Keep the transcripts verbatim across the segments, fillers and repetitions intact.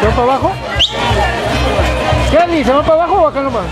¿Se va para abajo? ¿Qué, Ani? ¿Se va para abajo o acá nomás?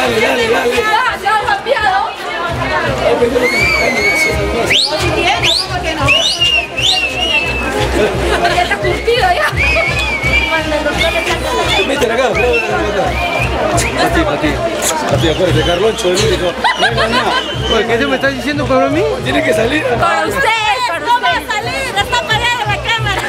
Dale, dale, dale. Ya, se ha cambiado. Si tiene, ¿cómo que no? Ya está curtido ya. Métela acá, acá. Mati, Mati. Mati, acuérdate, Carloncho, el único. No, no, no. ¿Qué te me estás diciendo para mí? Tiene que salir. Para usted, no va a salir, está apagada la cámara.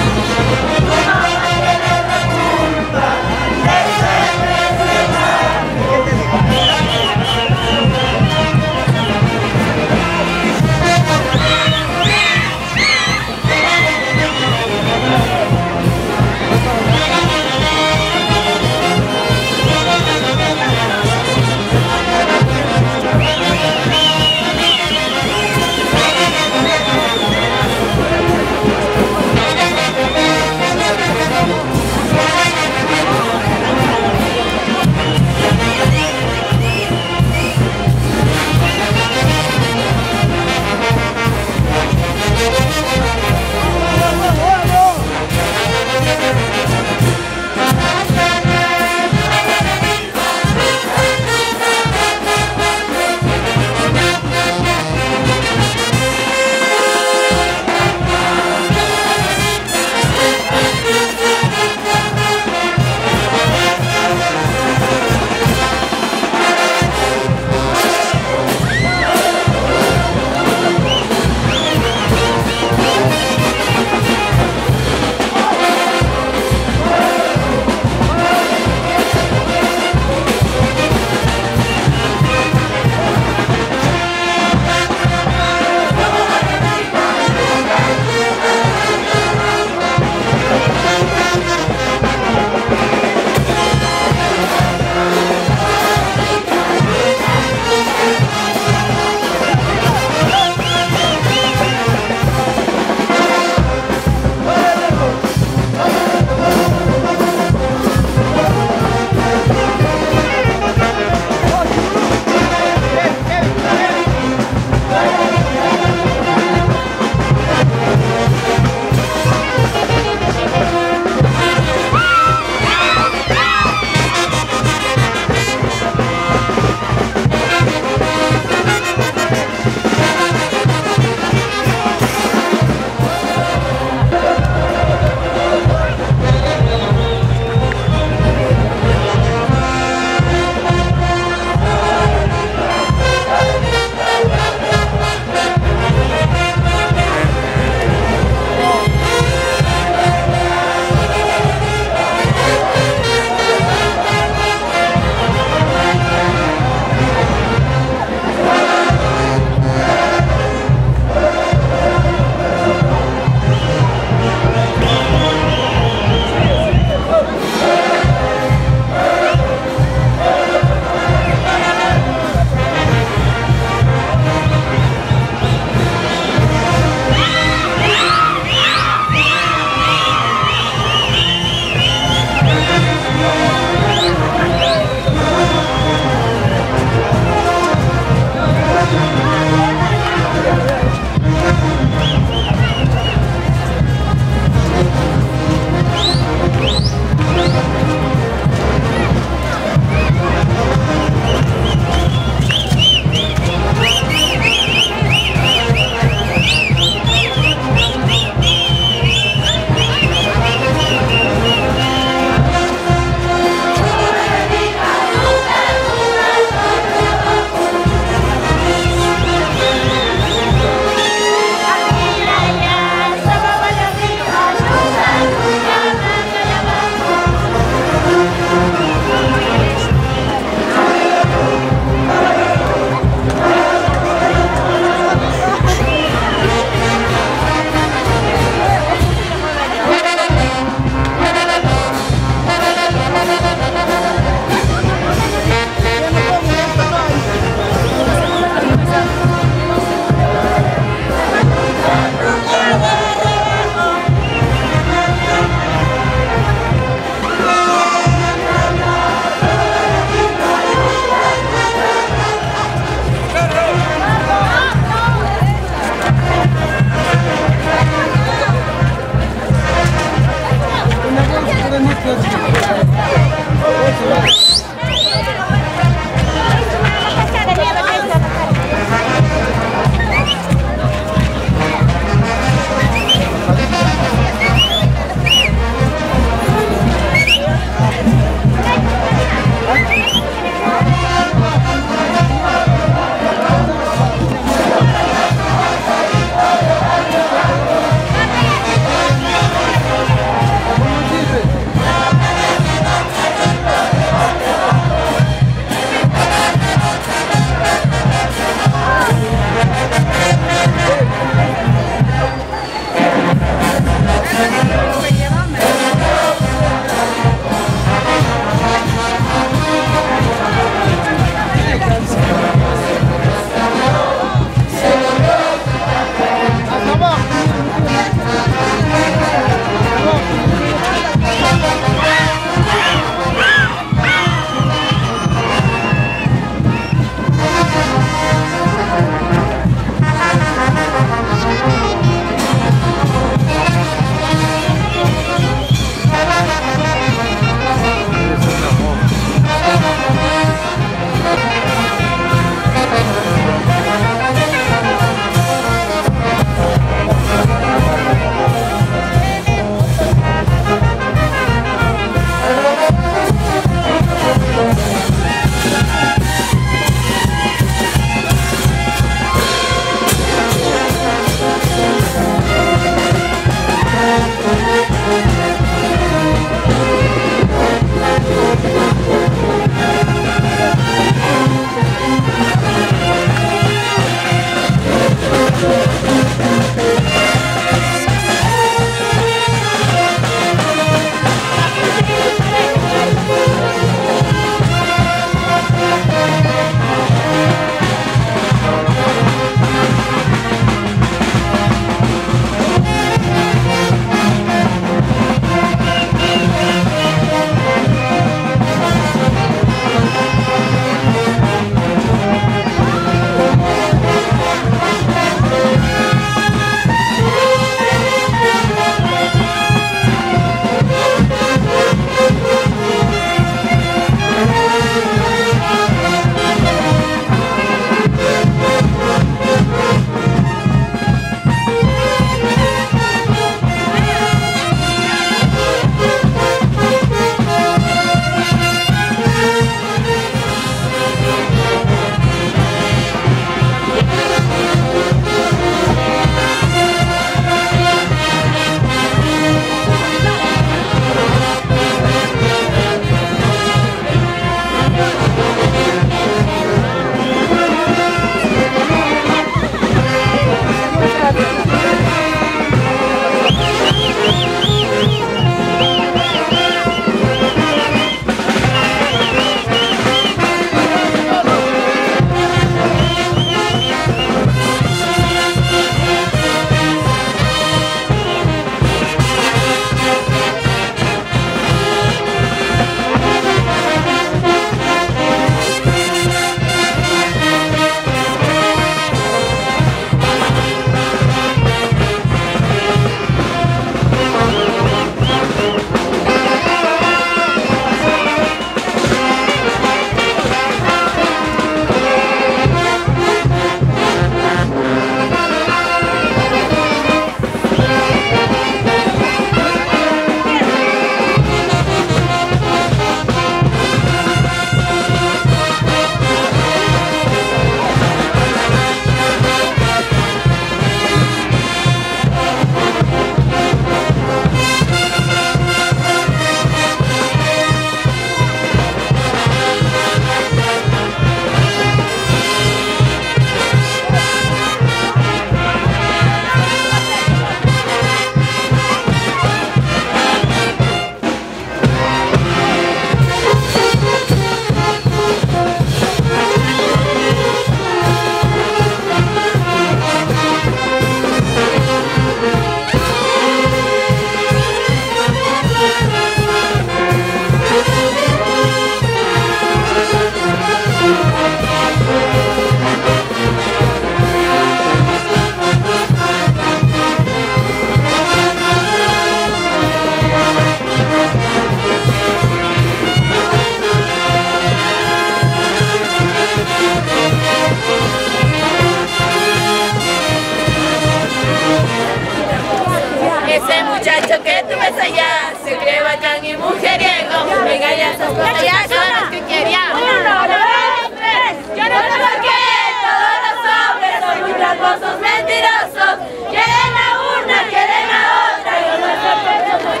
muchacho que tú ves allá se cree bacán y mujeriego. Venga ya esas cosas ya son las que quería. Uno, dos, tres. Yo no sé por qué todos los hombres son muy tramposos, mentirosos. Quieren a una, quieren a otra. Yo no sé por qué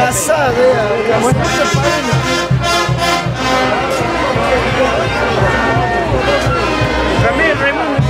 casada, ya. Ramírez, Raimundo.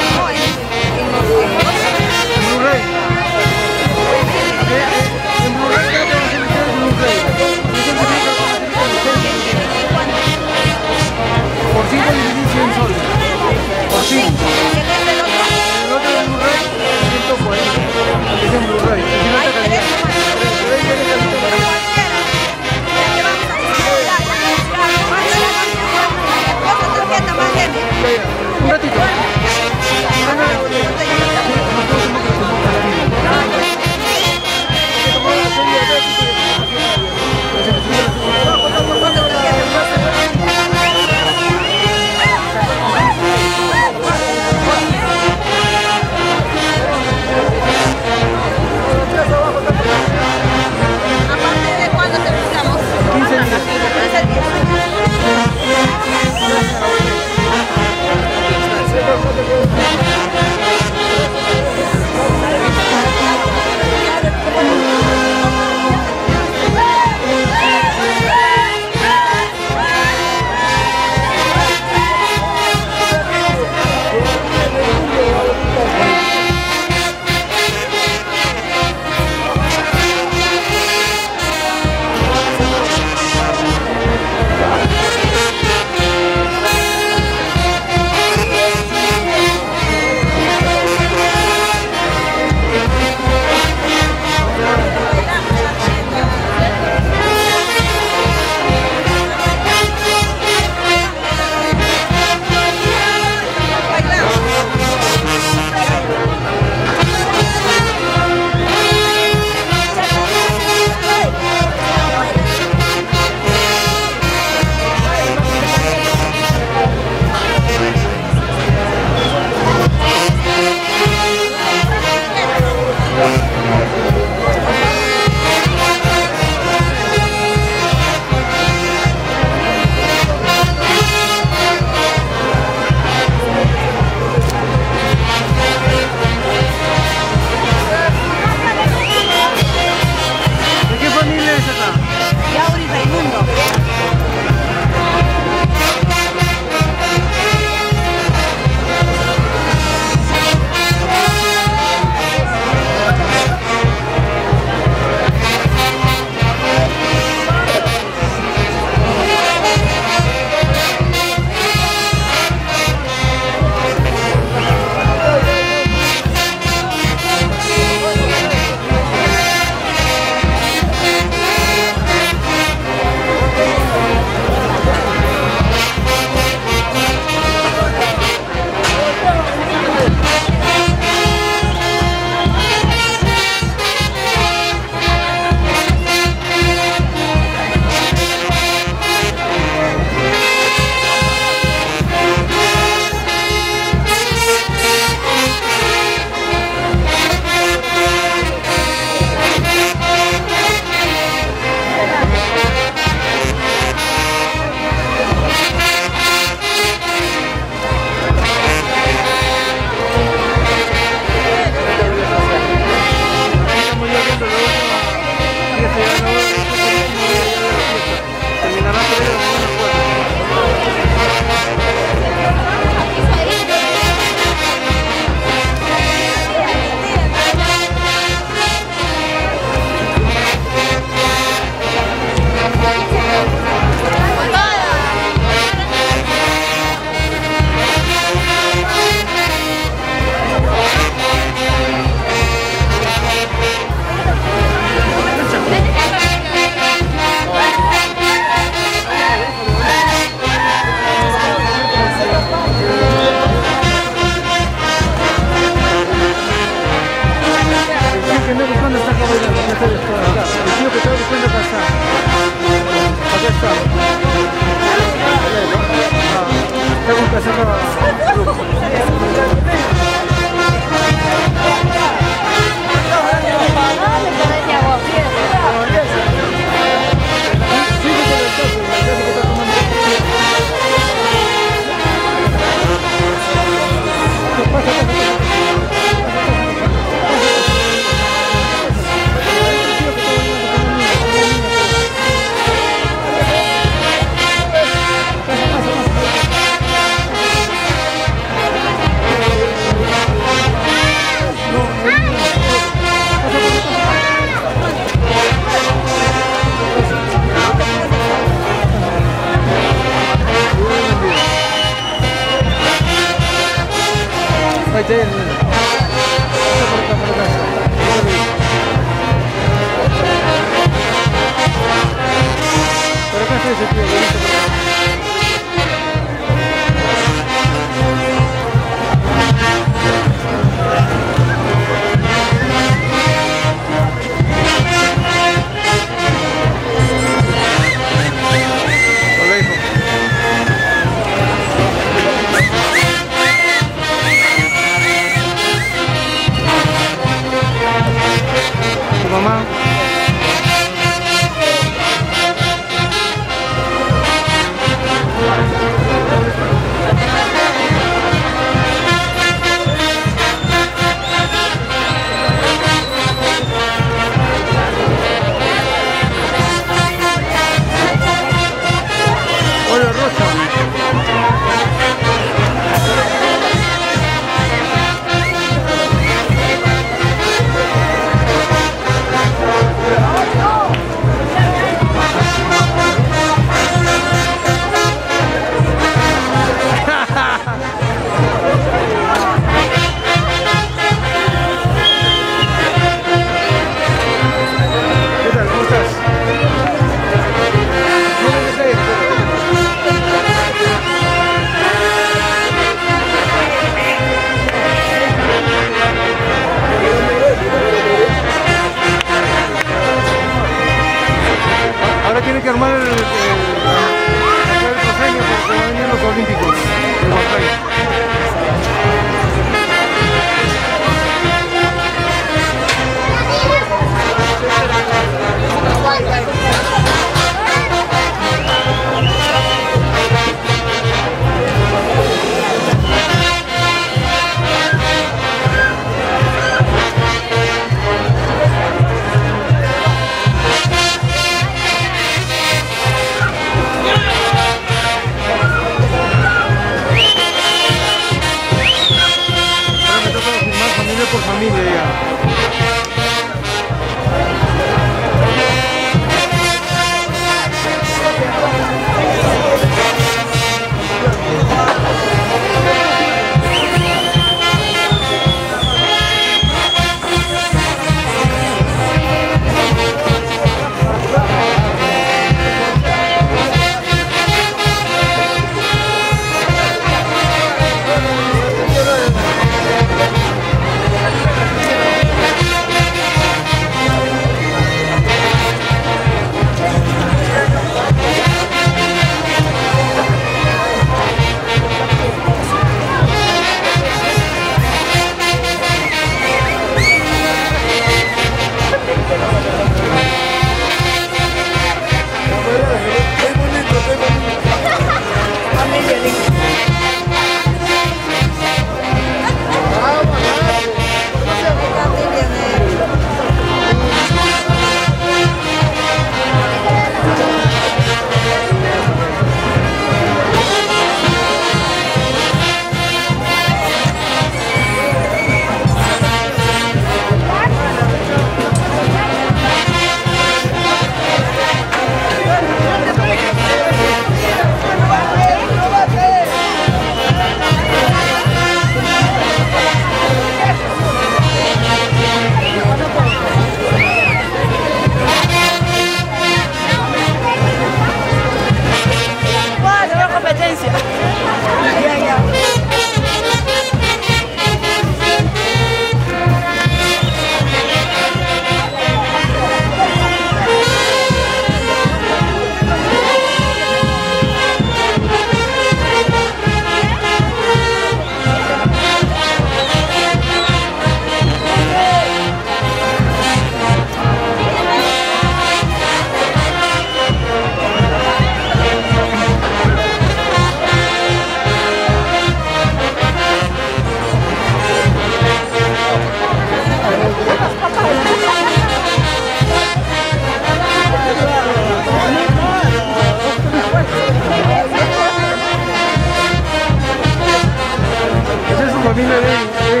camina de ahí, ahí.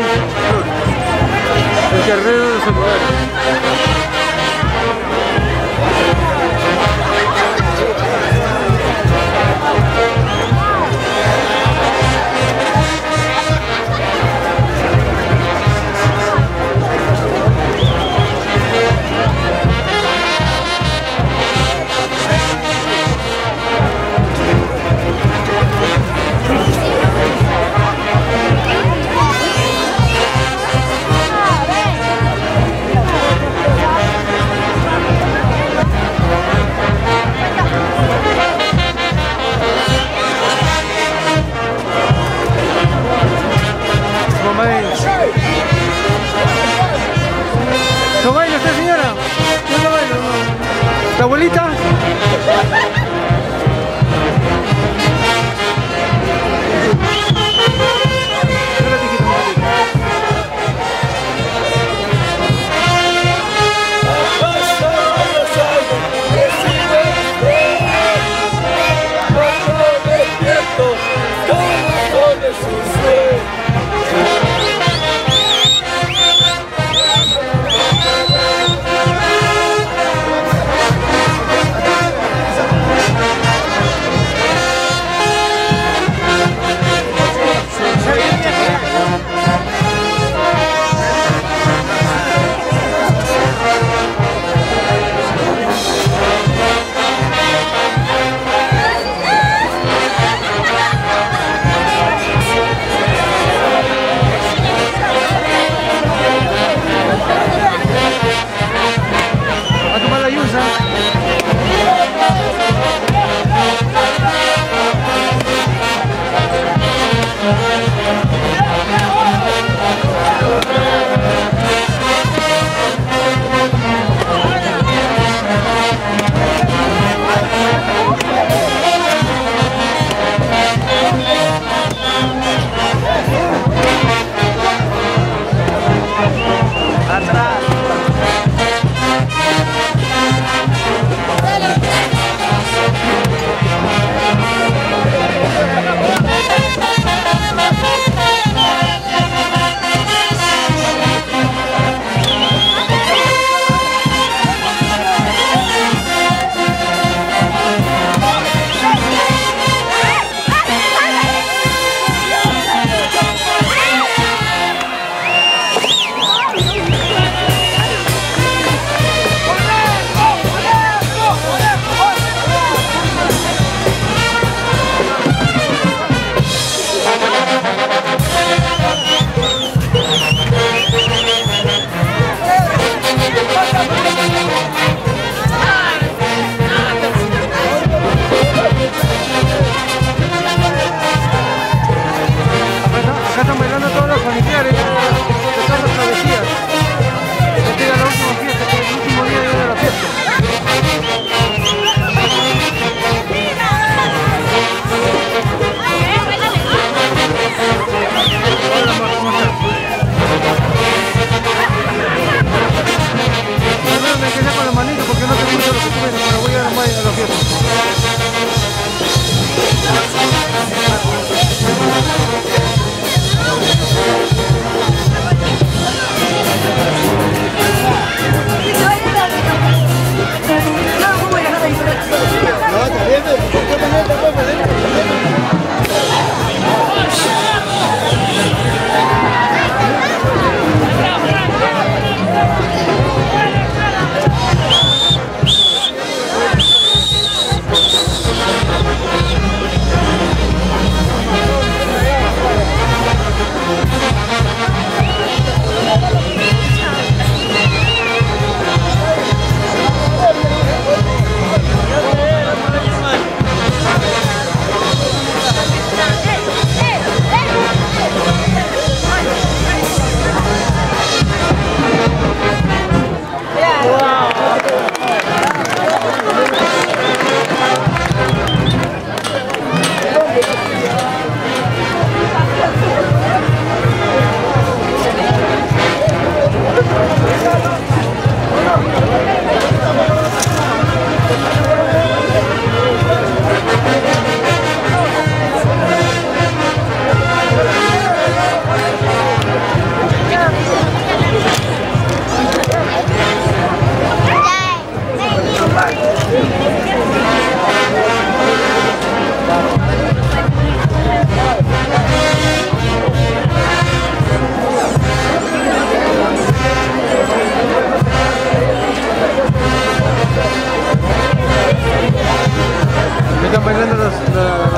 El carrero de su lugar. ¿No baila esta señora? ¿No la baila? ¿La abuelita?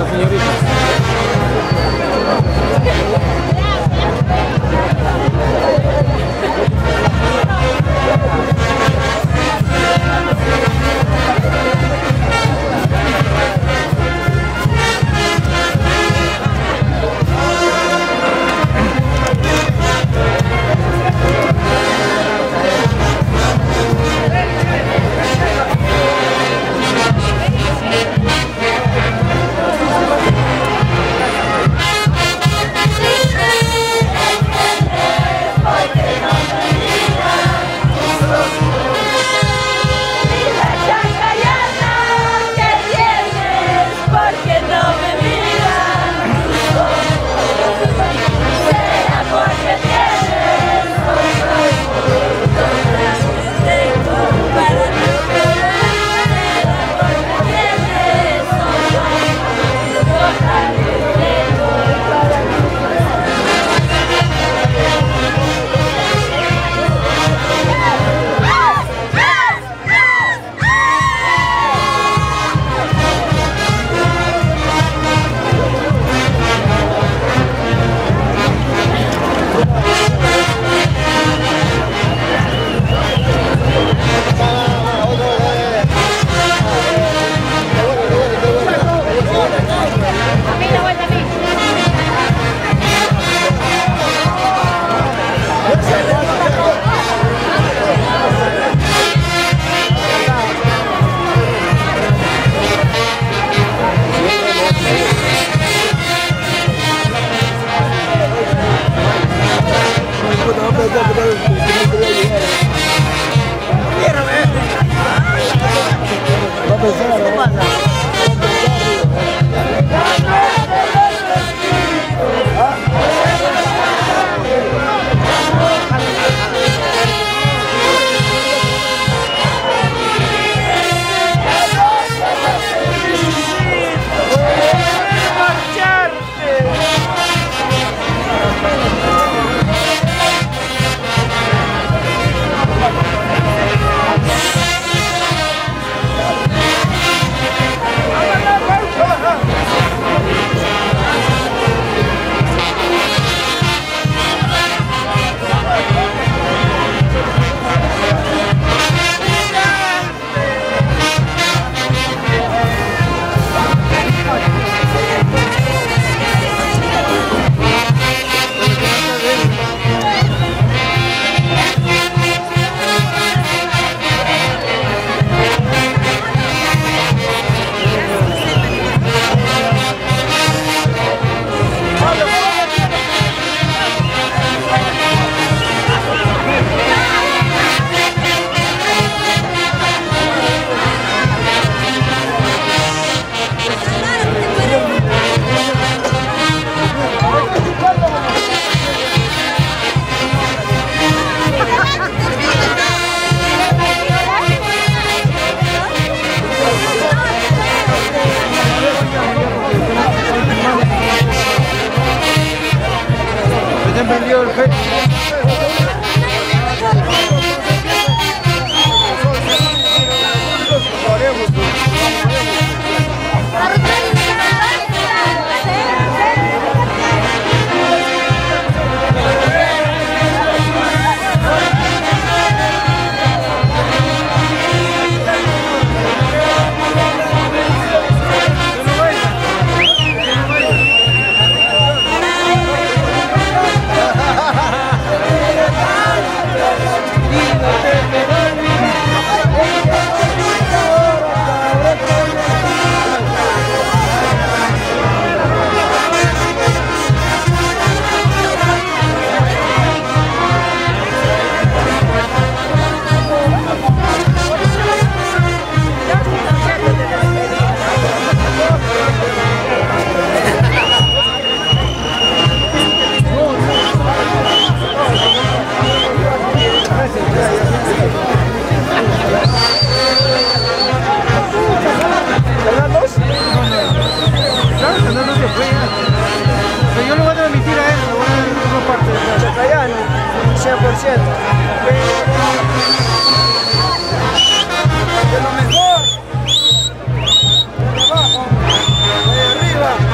señorita. Vendió el fe. De lo mejor. De abajo. De arriba.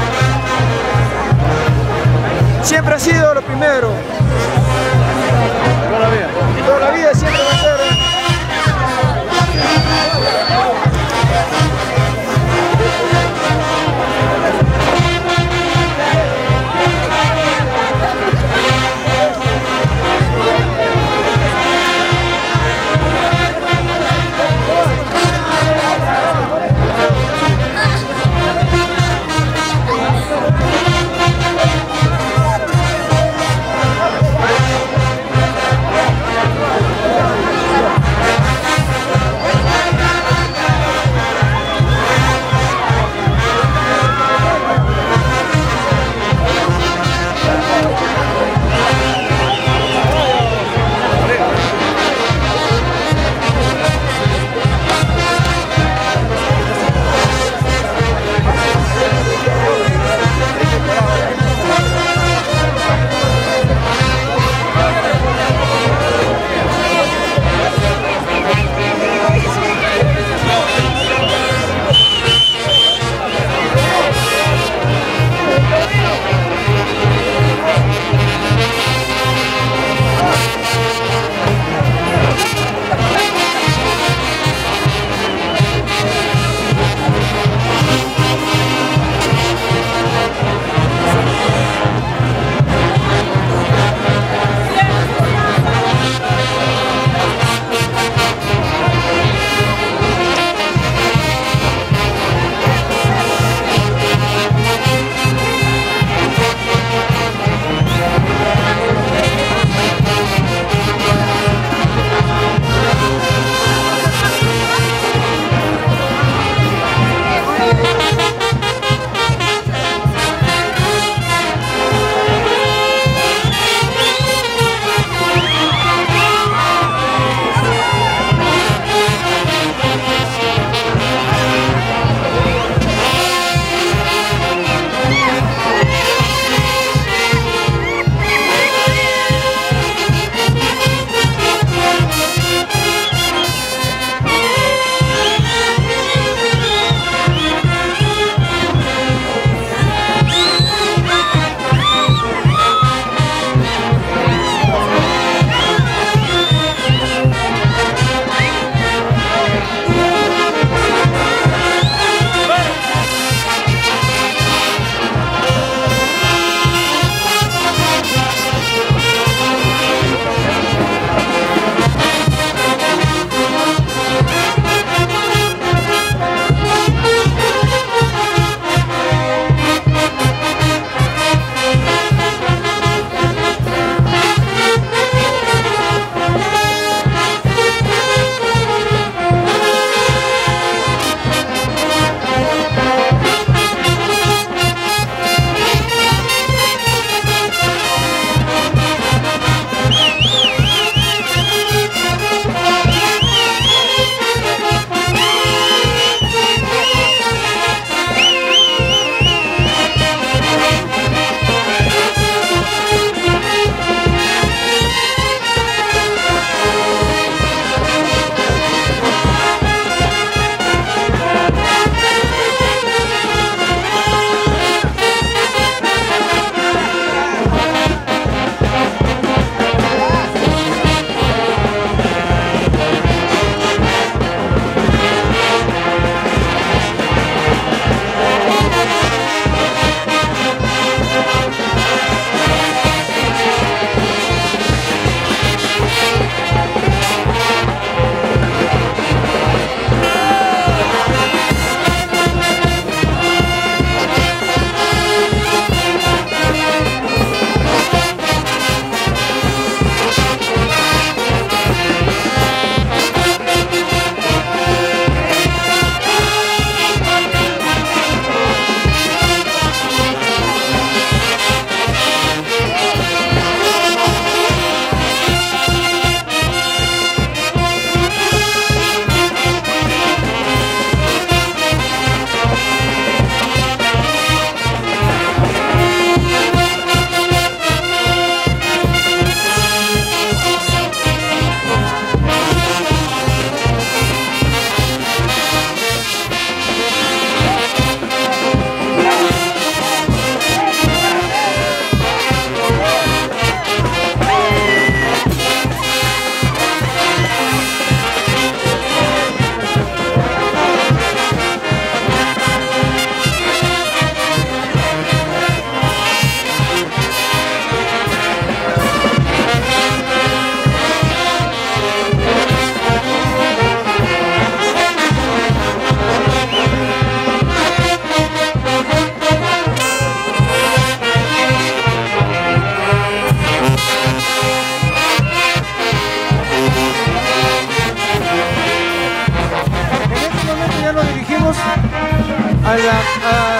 siempre ha sido lo primero. Toda la vida. Toda la vida siempre va a ser.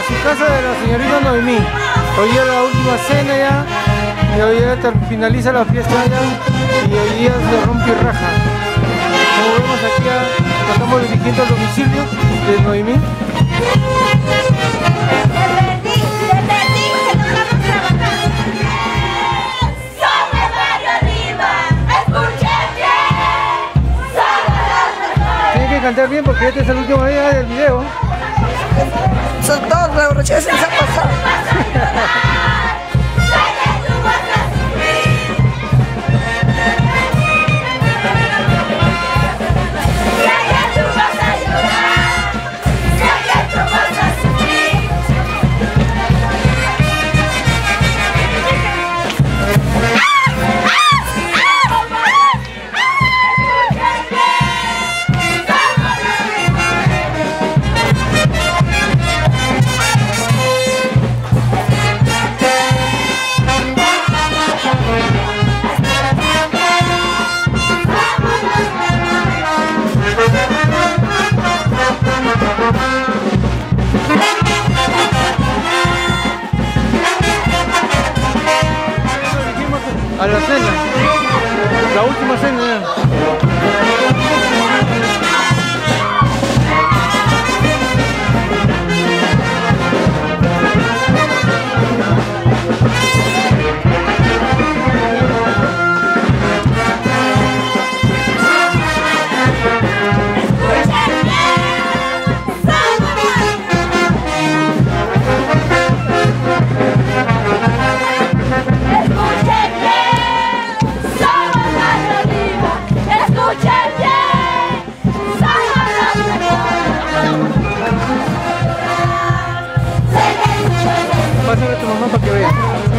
su casa de la señorita Noemí. Hoy día la última cena ya, y hoy día finaliza la fiesta ya, y hoy día se rompe y raja. Como vemos aquí ya, estamos dirigiendo al domicilio de Noemí. Tiene que cantar bien porque este es el último día del video. Son todos los broches se han pasado. A la cena, la última cena ya. Pásale a tu mamá para que vea.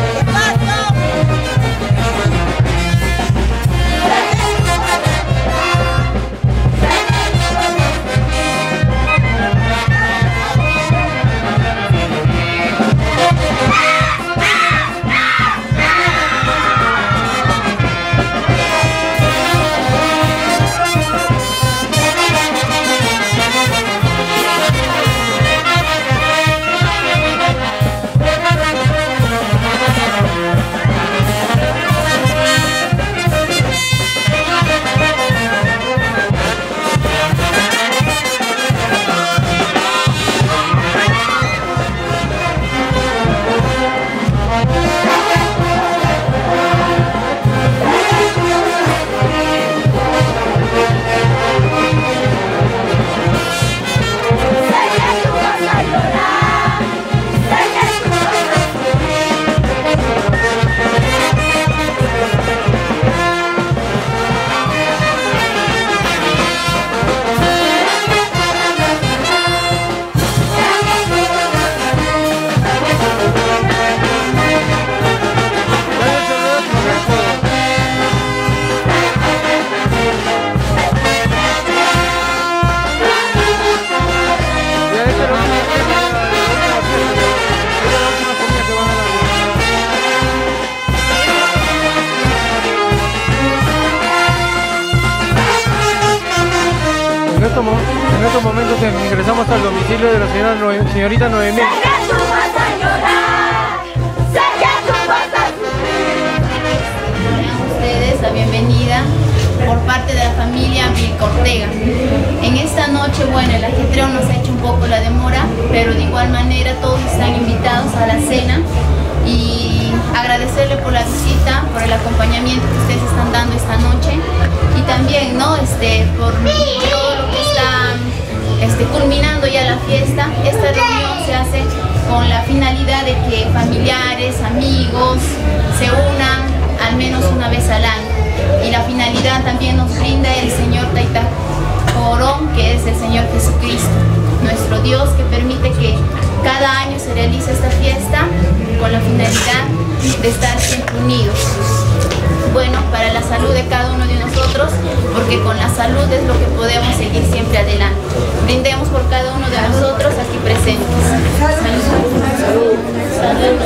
En estos, en estos momentos ingresamos al domicilio de la señora Noe, señorita Noemí. Ustedes la bienvenida por parte de la familia Vilca Ortega. En esta noche, bueno, el ajetreo nos ha hecho un poco la demora, pero de igual manera todos están invitados a la cena y agradecerle por la visita, por el acompañamiento que ustedes están dando esta noche y también, ¿no? este, por todo lo que está este, culminando ya la fiesta. Esta reunión se hace con la finalidad de que familiares, amigos se unan al menos una vez al año, y la finalidad también nos brinda el Señor Taita Corón, que es el Señor Jesucristo, nuestro Dios, que permite que cada año se realice esta fiesta con la finalidad de estar siempre unidos. Bueno, para la salud de cada uno de nosotros, porque con la salud es lo que podemos seguir siempre adelante. Brindemos por cada uno de nosotros aquí presentes. Salud. Salud.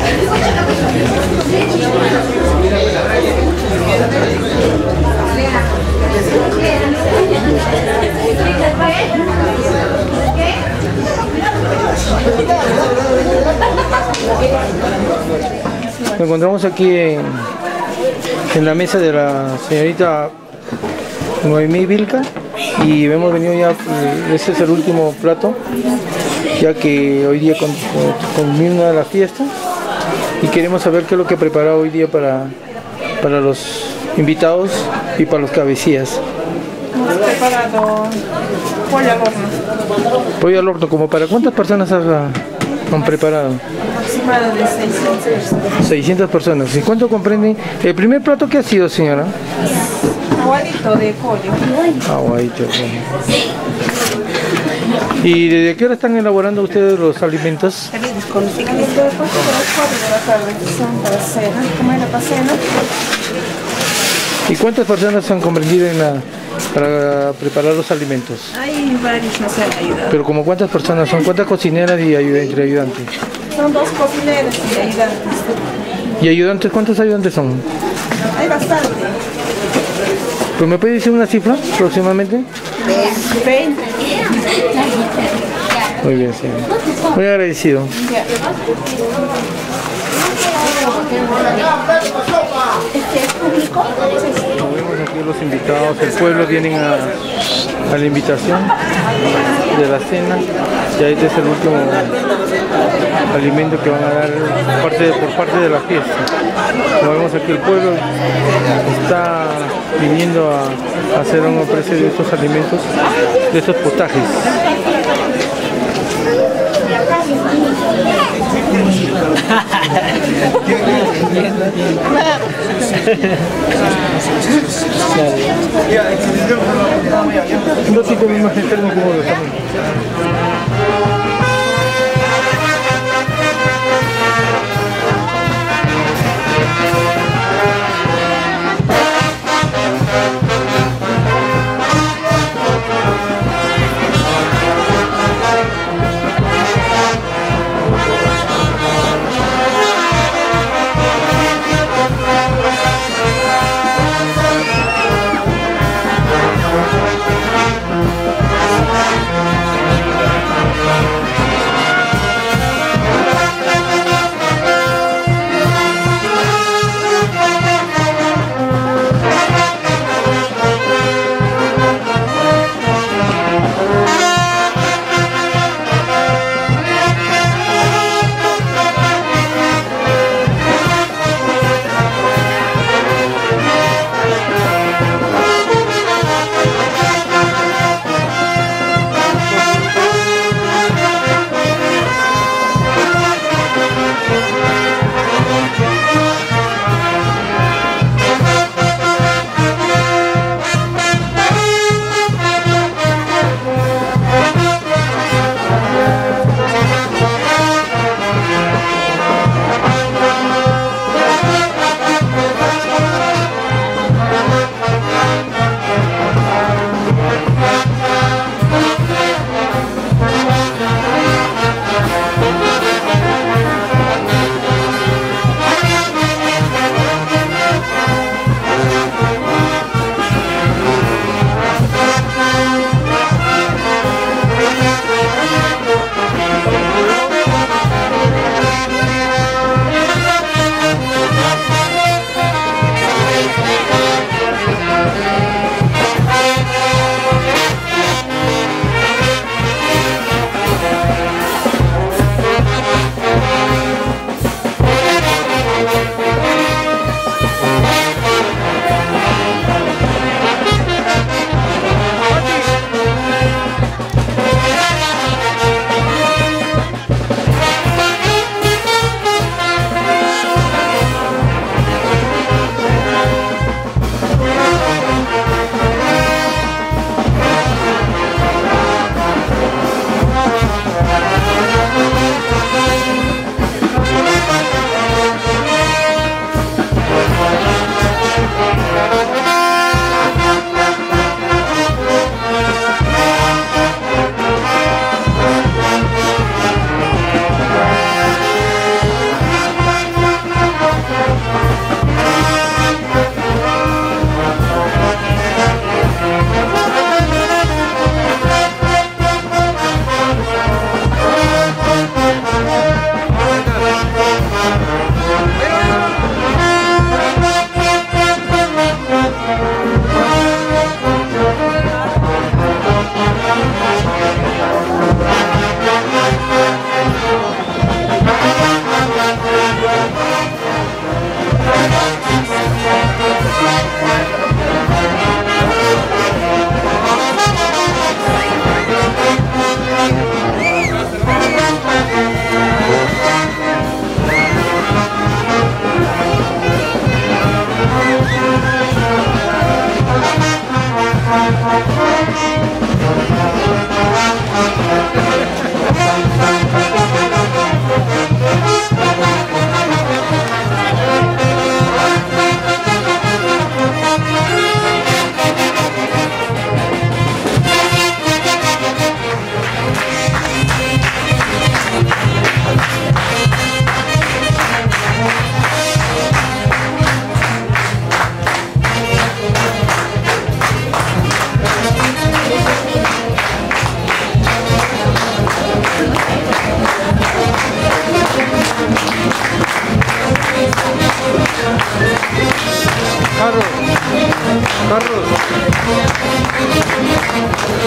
Gracias. Nos encontramos aquí en, en la mesa de la señorita Noemí Vilca y hemos venido ya, este es el último plato, ya que hoy día culmina la fiesta y queremos saber qué es lo que prepara hoy día para, para los invitados y para los cabecillas. Hemos preparado pollo al horno. Pollo al horno, ¿como para cuántas personas han, han preparado? Aproximadamente de seiscientas personas. seiscientas personas. ¿Y cuánto comprende? ¿El primer plato qué ha sido, señora? Aguadito de pollo. Aguadito de pollo. ¿Y desde qué hora están elaborando ustedes los alimentos? Con el de las cuatro de la tarde, son para cena, comer para cena. ¿Y cuántas personas han comprendido en la, para preparar los alimentos? Hay varios nos han ayudado. ¿Pero como cuántas personas son? ¿Cuántas cocineras y ayud entre ayudantes? Son dos cocineros y ayudantes. ¿Y ayudantes? ¿Cuántos ayudantes son? Hay bastante. ¿Pues me puede decir una cifra aproximadamente? veinte. Muy bien, sí. Muy agradecido. Como vemos aquí los invitados, el pueblo vienen a, a la invitación de la cena. Ya este es el último alimento que van a dar parte, por parte de la fiesta. Como vemos aquí el pueblo está viniendo a, a hacer un aprecio de estos alimentos, de estos potajes. Un ratito más externo como lo estamos. Thank you.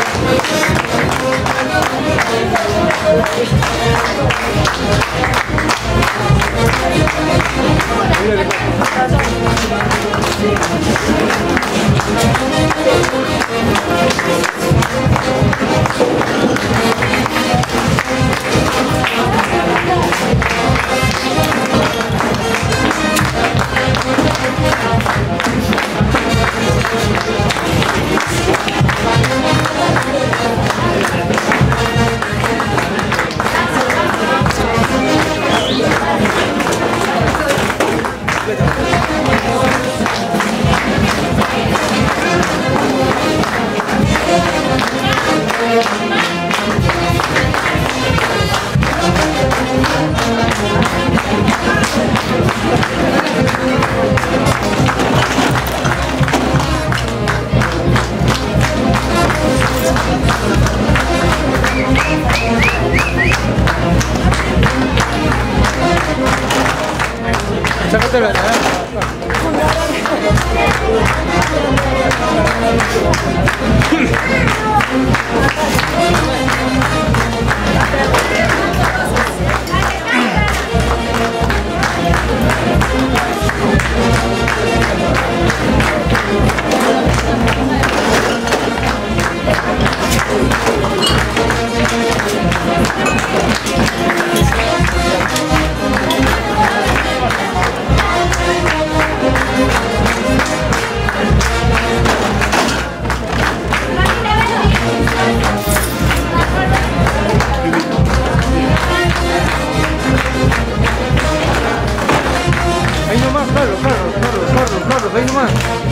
Sácate la naranja. Ahí nomás, Carlos, Carlos, Carlos, Carlos, Carlos, ahí nomás.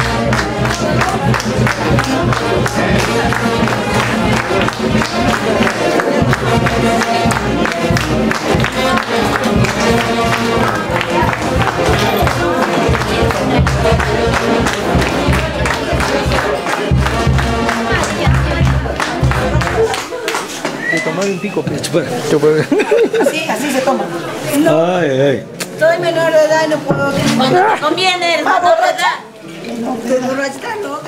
De tomar un pico, pero chupar. Así, así se toma. Ay, ay. Soy menor de edad y no puedo... Cuando te conviene, eres Va a menor de edad. No, de borracha, no.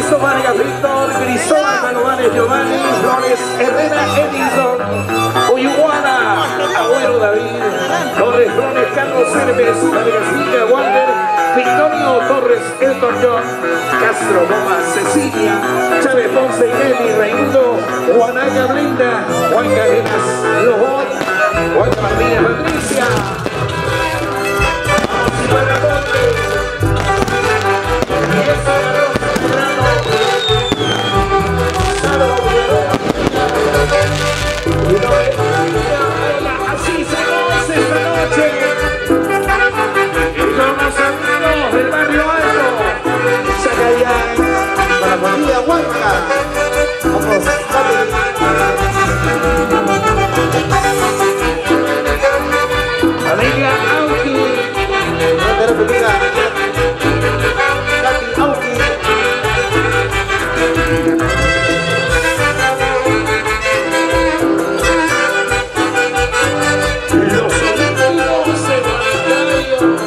Ernesto Vargas Víctor, Cristóbal Manuales Giovanni, Flores Herrera Edison, Uyuana, Abuelo David, Torres Flores, Carlos Cerves, Vargas Villa, Walter, Victorio Torres, Elton John, Castro Gómez, Cecilia, Chávez Ponce, Nelly, Raimundo, Juanaga Blinda, Juan Cadenas, Lobot, Juan Martínez, Patricia, así se goza esta noche con los amigos del barrio alto. Zacayán, para la familia Huanca. Vamos, familia Auki, no te lo bendiga. Katy Auki. Los olímpicos de Huancayo.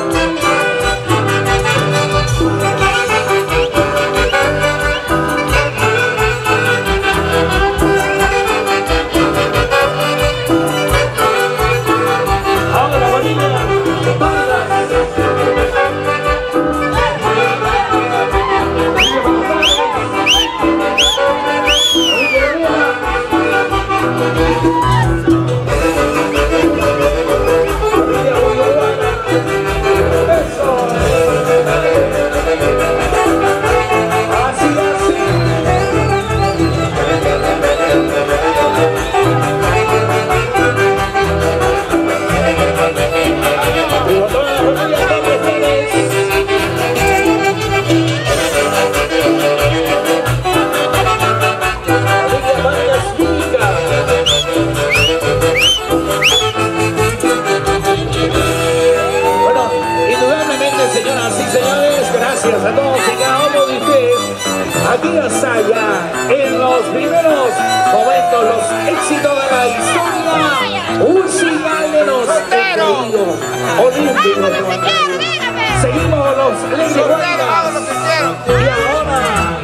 Gracias a todos y cada uno de ustedes. Aquí hasta allá, en los primeros momentos, los éxitos de la historia. Un señal de los queridos olímpicos. Seguimos los leyendas. Y ahora...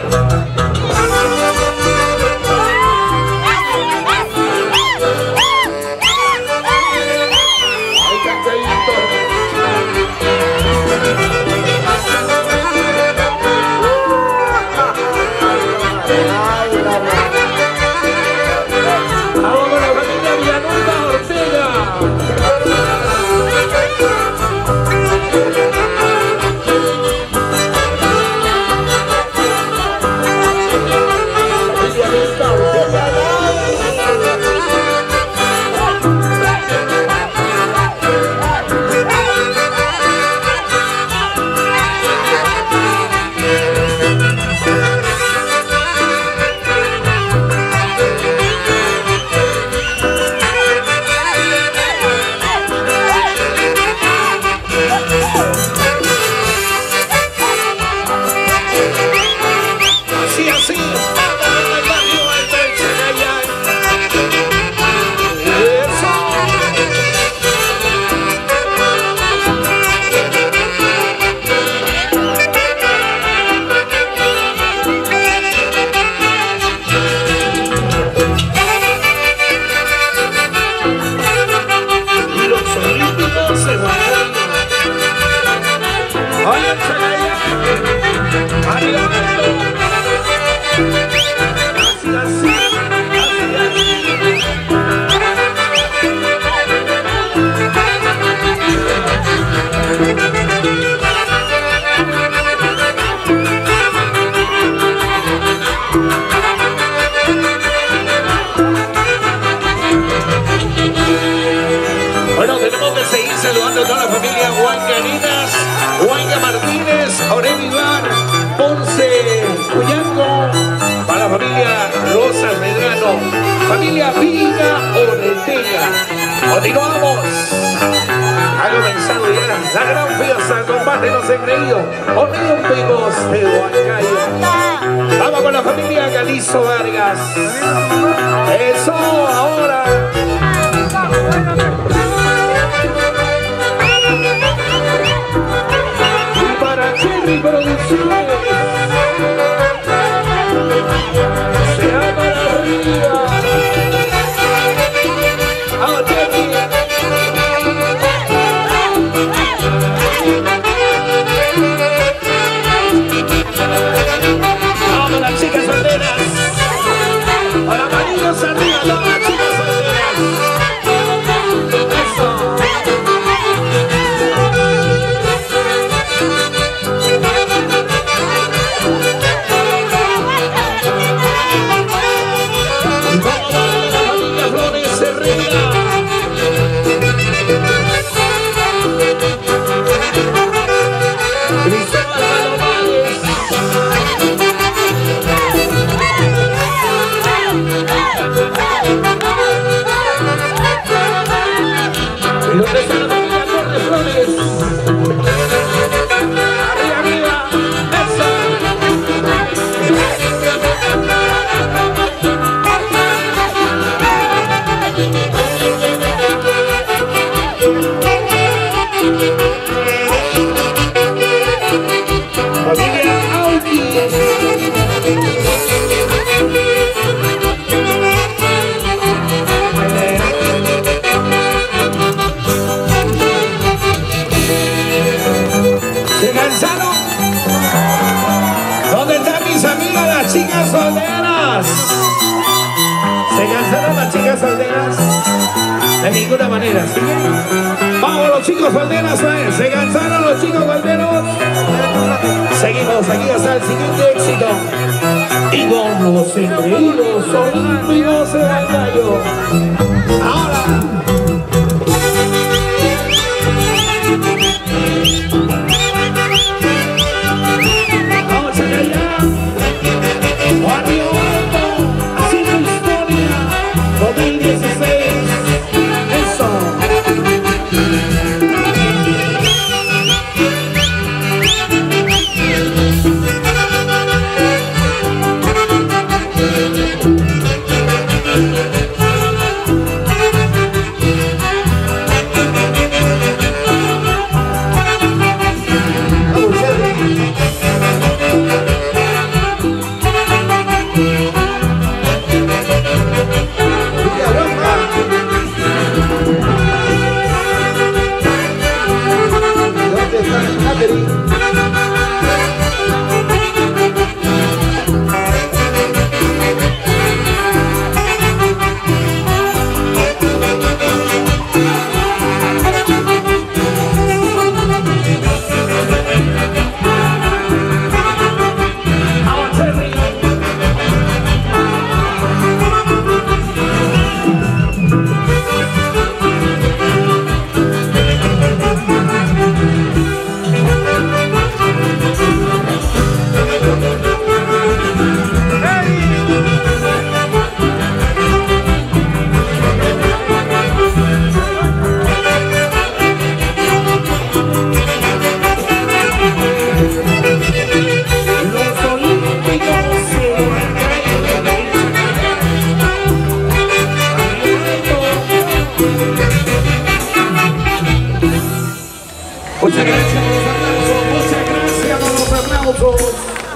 saludando a toda la familia Huancanitas, Huanca Martínez, Aurelio Iván, Ponce, Cuyanco, para la familia Rosas Medrano, familia Villa Ortega. Continuamos. Ha comenzado ya la gran fiesta, combate de los engreídos, olímpicos de Huancayo. Vamos con la familia Galizo Vargas. Eso ahora. Y para Cherry Producciones. chicas solteras. ¿Se cansaron las chicas solteras? De ninguna manera, ¿sí? Vamos los chicos solteros, ¿eh? ¿Se cansaron los chicos solteros? Seguimos, aquí hasta el siguiente éxito. Y con los engreídos olímpicos se va el gallo. Ahora. Vamos allá, allá. Barrio Alto, haciendo historia, dos mil dieciséis. Eso. Muchas gracias por los aplausos, muchas gracias por los aplausos.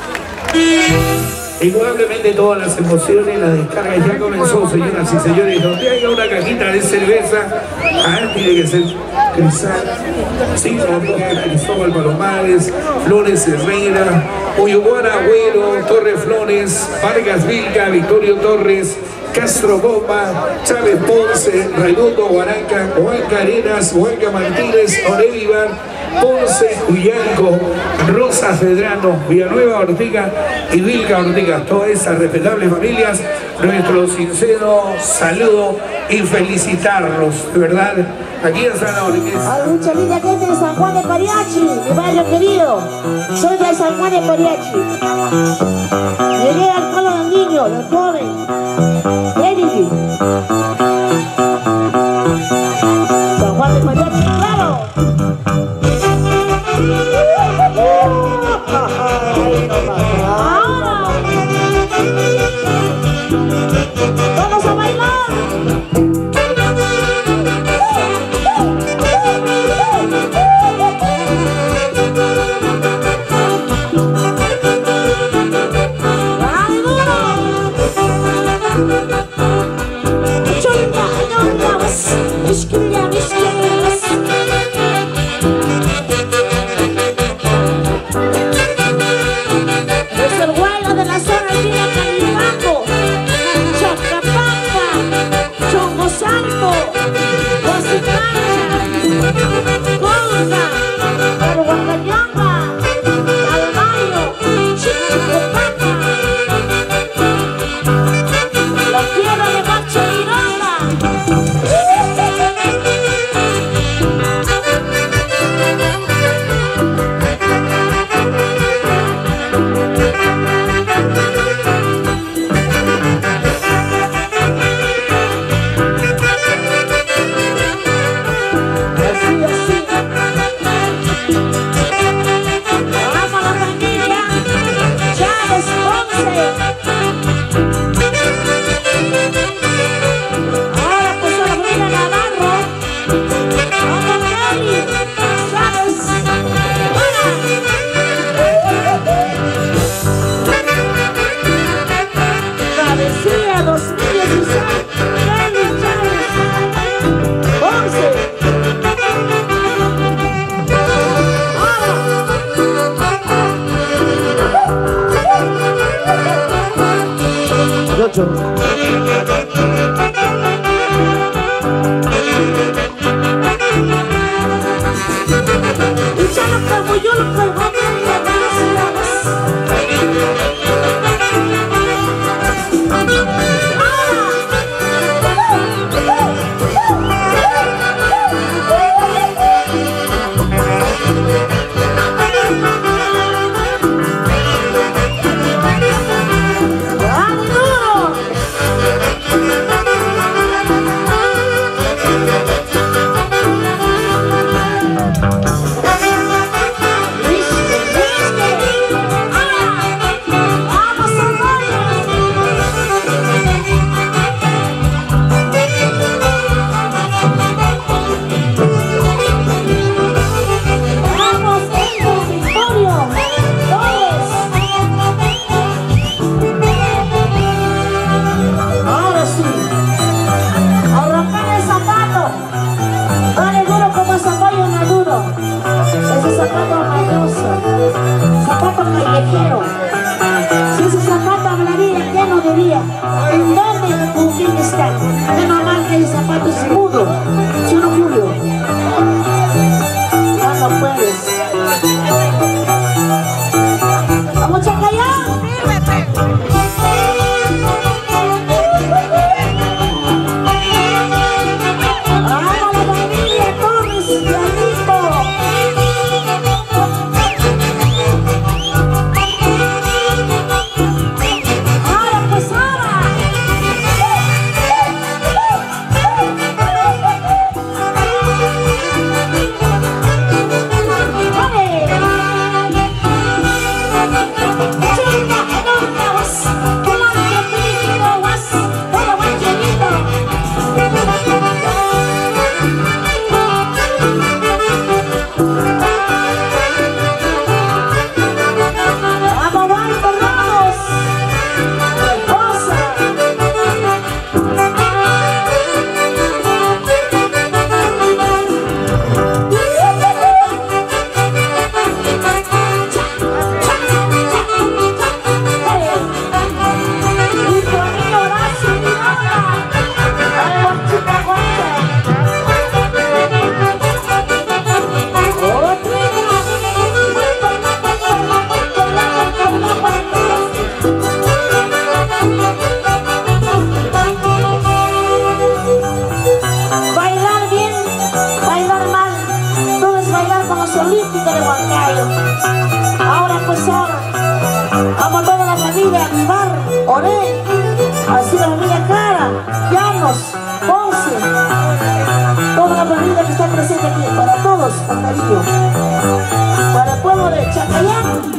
Indudablemente todas las emociones, la descarga ya comenzó, señoras y señores. Donde haya una cajita de cerveza, a ver, tiene que ser Cristal, Cinco, Cristóbal Palomares, Flores Herrera, Uyuguara Agüero, Torres Flores, Vargas Vilca, Victorio Torres, Castro Bomba, Chávez Ponce, Raimundo Guaraca, Huanca Arenas, Huanca Martínez, Orevivar, Ponce, Huillanco, Rosa Cedrano, Villanueva Ortiga y Vilca Ortiga. Todas esas respetables familias, nuestro sincero saludo y felicitarlos, de verdad. Aquí está la orquesta. Hay mucha linda gente de San Juan de Pariachi, mi barrio querido. Soy de San Juan de Pariachi. Llegué al pueblo del niño, del joven. Ready. San Juan de Pariachi, claro. Vamos a bailar. Chau. Carloncho. Y ya lo cargo, yo lo cargo. Si ese zapato hablaría, ya no diría en dónde, con quién está. Es normal que el zapato es mudo. ¿Sí o no, Julio? Ya no puedes. ¡Vamos a callar! ¡Ah, la familia Torres y Alito! Olímpica de Huancayo. Ahora pues ahora vamos a toda la familia Vivar, Oré, así la familia Cara, Llanos, Ponce, toda la familia que está presente aquí, para todos, con cariño, para el pueblo de Chacayán.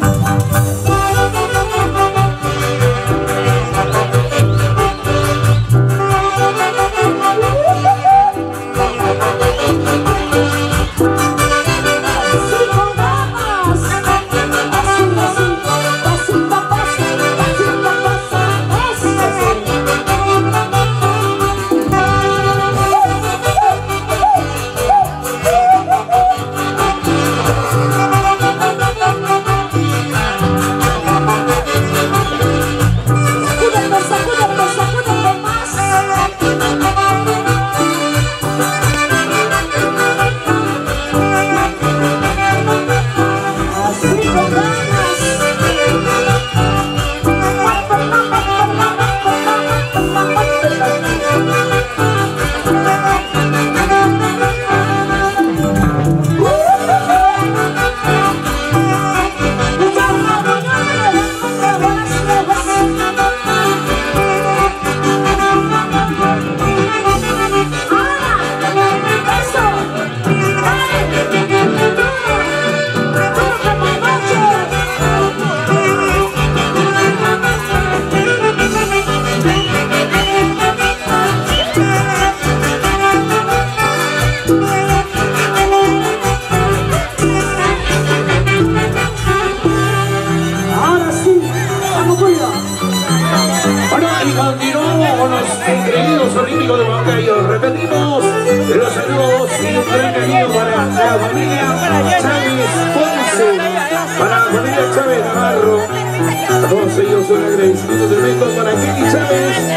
Queridos olímpicos de Huancayo, repetimos los saludos y un gran cariño para la familia Chávez Ponce, para la familia Chávez Navarro. A todos ellos un agradecimiento tremendo para Kenny Chávez.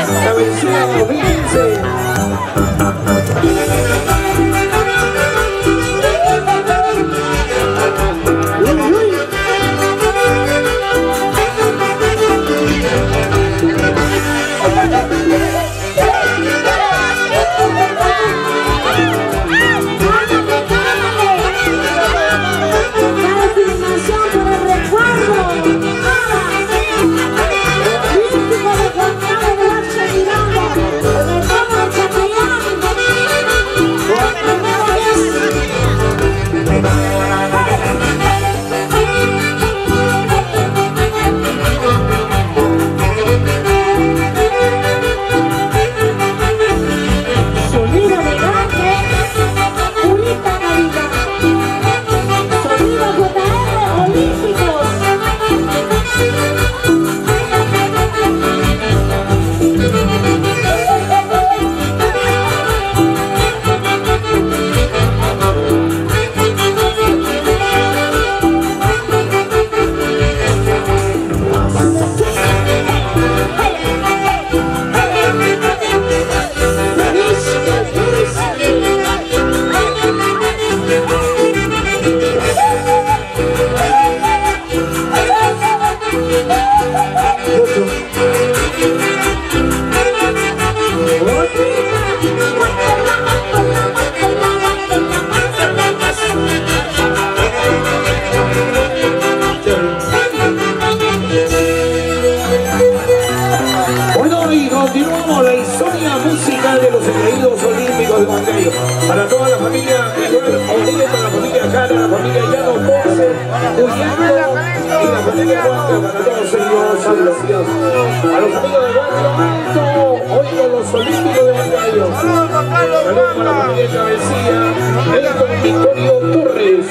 engreídos olímpicos de Huancayo. Para toda la familia Manuel O'Neill, para la familia Jara, la familia Llano Ponce, Juliano y la familia Huanca, para todos ellos, salutaciones. A los amigos de Barrio Alto, hoy con los olímpicos de Huancayo. Saludos para la familia Cabecilla, Elton Victorio Torres.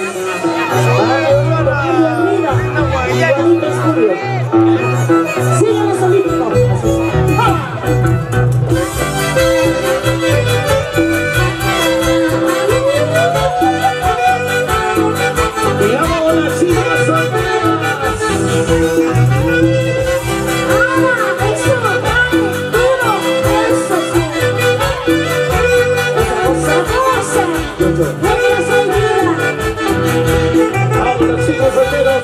Sigan los olímpicos. Y vamos a las chicas solteras. Ah, eso, dale, duro, eso sí. Esa cosa, no me las olvida. Vamos a los chicos solteros.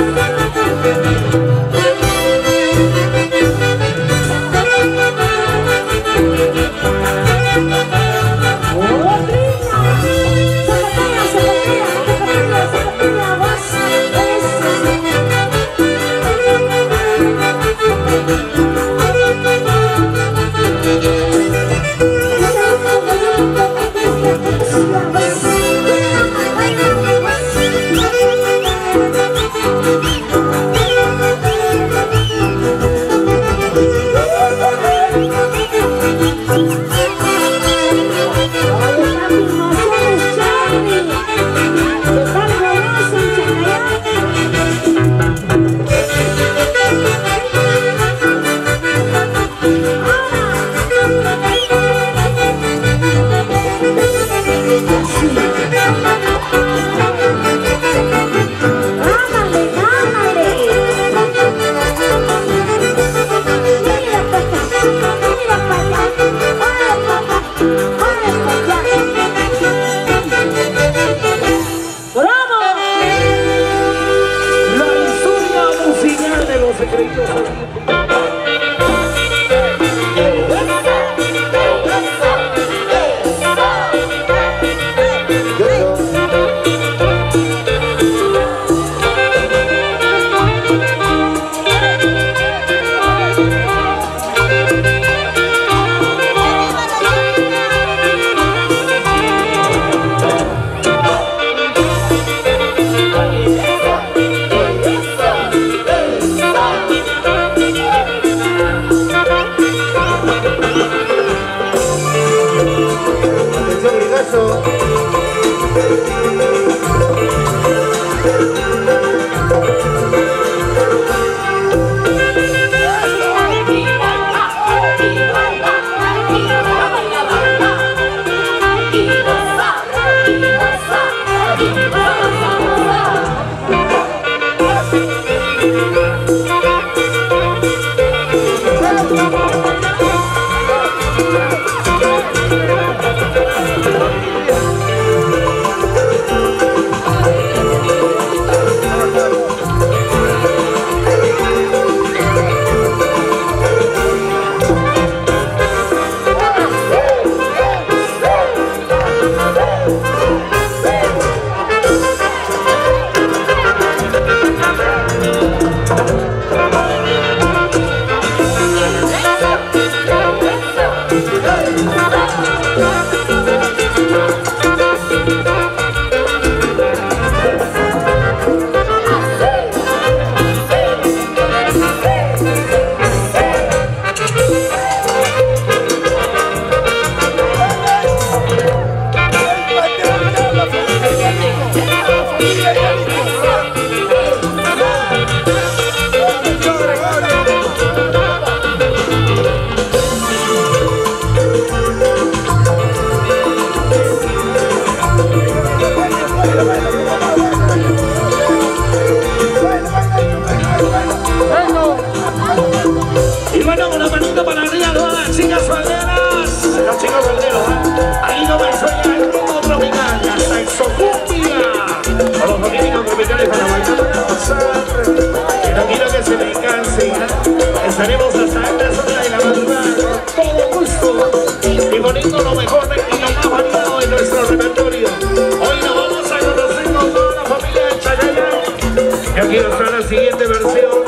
Estaremos hasta altas horas de la madrugada, todo gusto y poniendo lo mejor y lo más variado en nuestro repertorio. Hoy nos vamos a conocer con toda la familia de Chacayán. Yo quiero estar en la siguiente versión.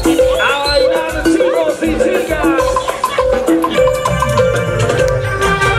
A bailar, chicos y chicas.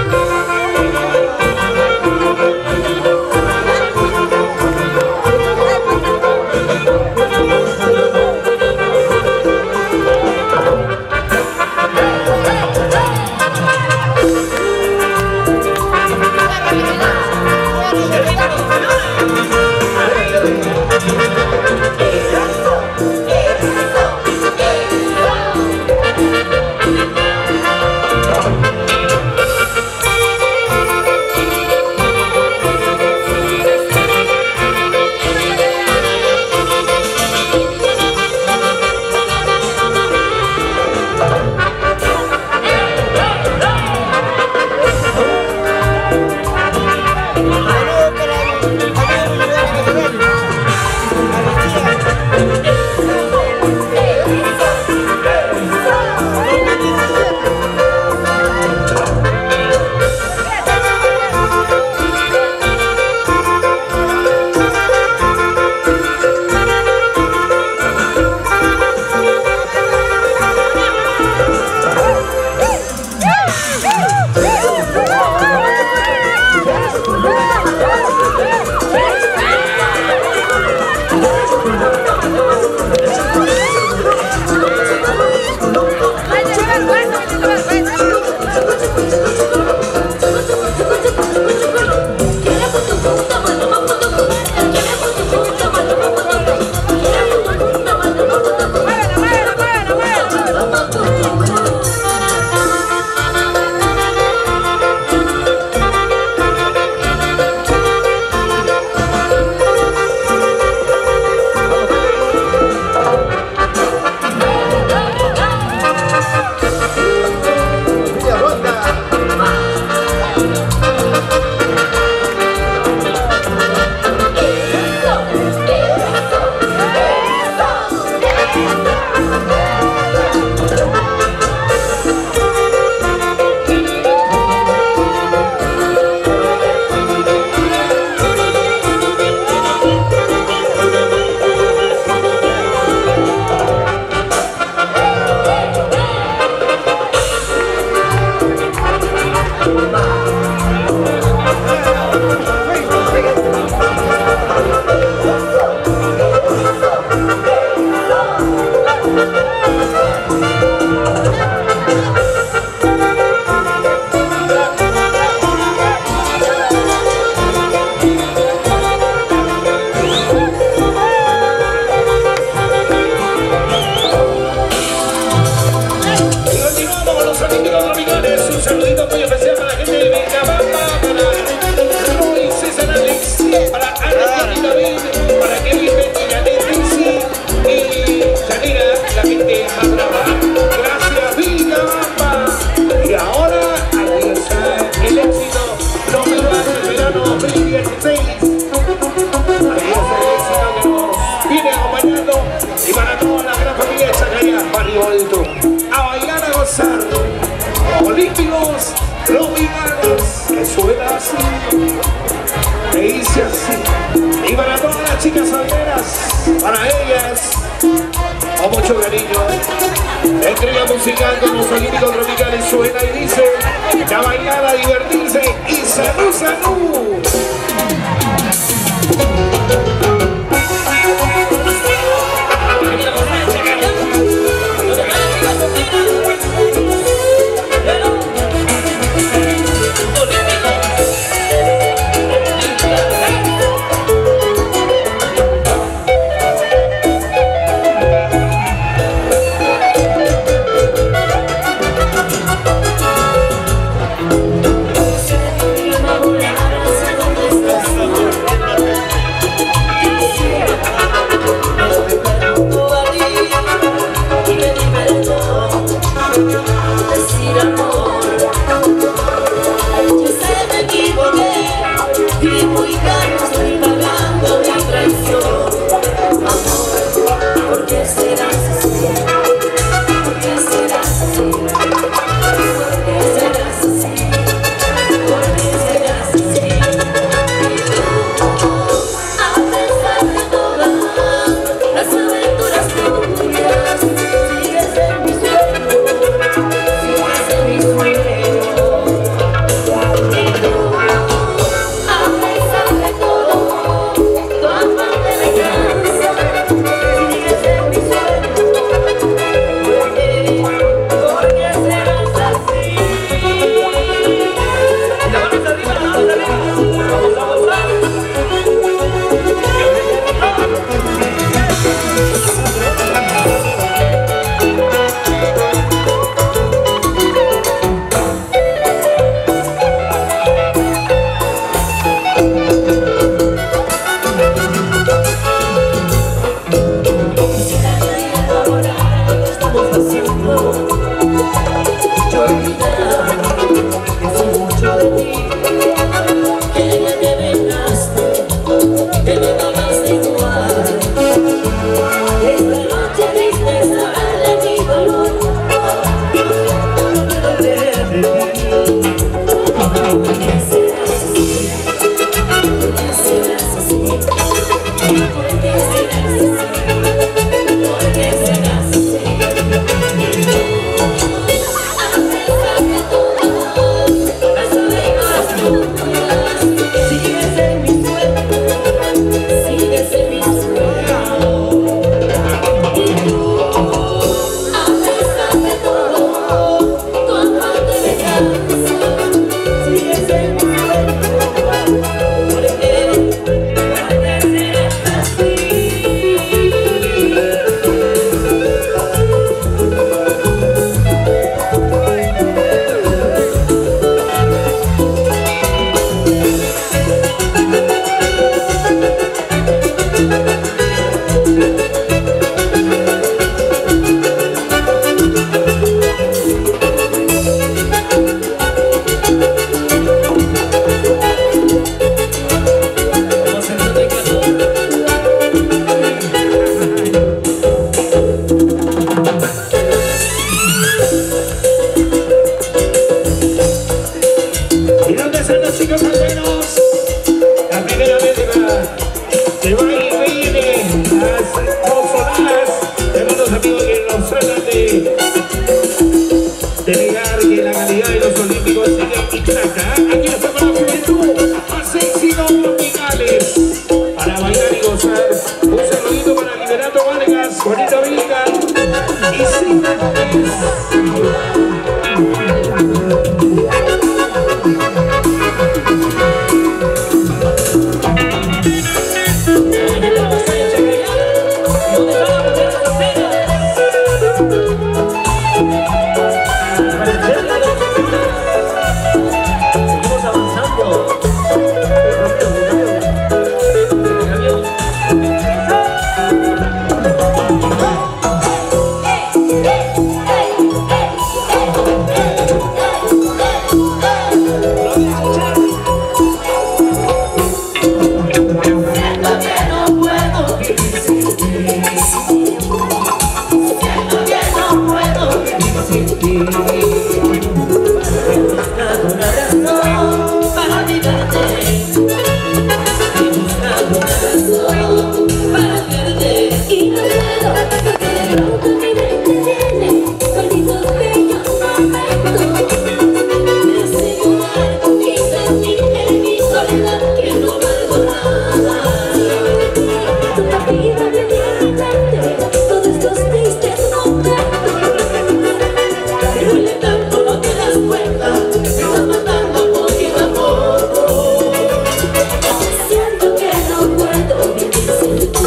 Olímpicos Tropicales, un saludito muy especial para la gente de Vilcabamba, para Roy, César Alex, para Ana y David, para Kevin, Betty, Janet, Lucy y Janira, la gente más brava. Gracias, Vilcabamba. Y ahora, aquí está el éxito, lo mejor del verano dos mil dieciséis. Ahí está el éxito que nos viene acompañando. Y para toda la gran familia de Chacayá, Barrio Alto, a bailar, a gozar. Olímpicos Tropicales, que suena así, que dice así. Y para todas las chicas solteras, para ellas, con mucho cariño, entrega musical con los Olímpicos Tropicales suena y dice, a bailar, a divertirse y salud, salud. Para sin ti. He buscado una razón para olvidarte. He buscado una razón para olvidarte. Y no puedo, porque de pronto mi mente tiene malditos bellos momentos. Me hace llorar y sentir en mi soledad que no valgo nada. La vida me dio a quitarte todos estos tristes momentos. Me duele tanto, no te das cuenta, me estás matando poquito a poco. Siento que no puedo vivir sin ti.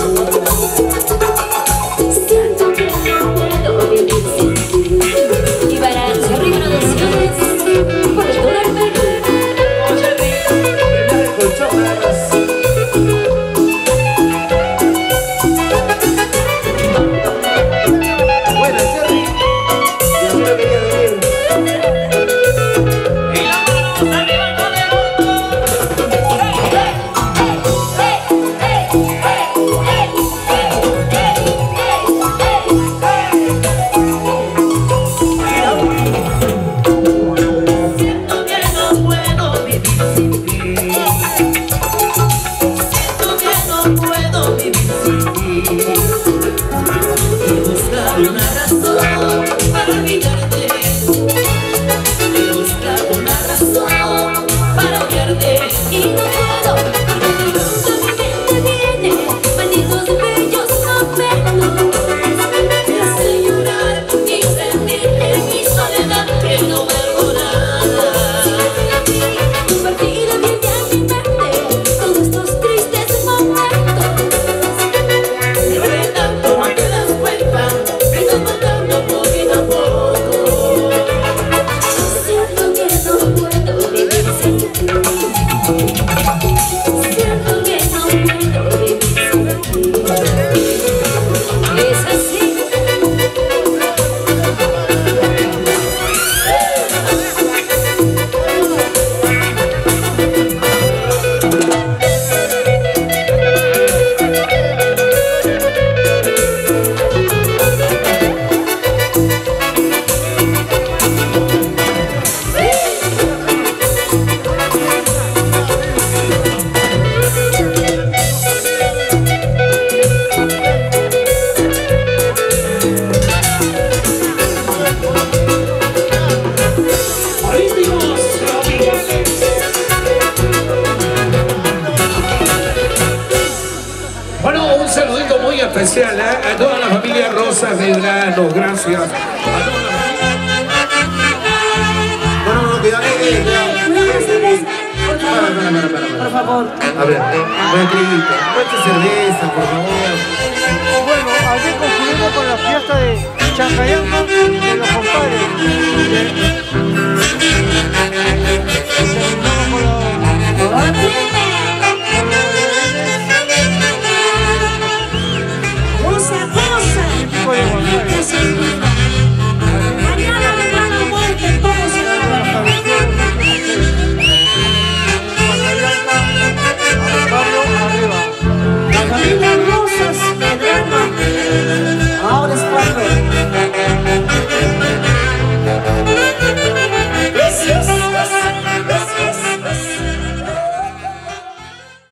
Siento que no puedo vivir sin ti. Y para el arriba no decides, por el dólar perro. Oye, rico, primero el colchón, nada Bueno, Jerry, yo sí lo quería decir. Y las manos arriba con el mundo. Siento que no puedo vivir sin ti. Siento que no puedo vivir sin ti. He buscado una razón para olvidarte. He buscado una razón para odiarte. Y no puedo, porque de pronto mi mente viene malditos bellos momentos. Me hace llorar y sentir en mi soledad que no valgo nada. Partida viene a mi mente todos estos tristes momentos. Me duele tanto, no te das cuenta, me estás matando poquito a poco. Siento que no puedo vivir sin ti. Siento que no puedo vivir sin ti. Es así. Ritmos tropicales. Bueno, un saludito muy especial ¿eh? a toda la familia Rosa Medrano, gracias. A toda la No, no, no, cuidado, eh, cuidado. Por Para, para, para, para, para. Por favor. A ver, Beatriz, mucha cerveza, por favor. Bueno, aquí concluimos con la fiesta de Chancayanga.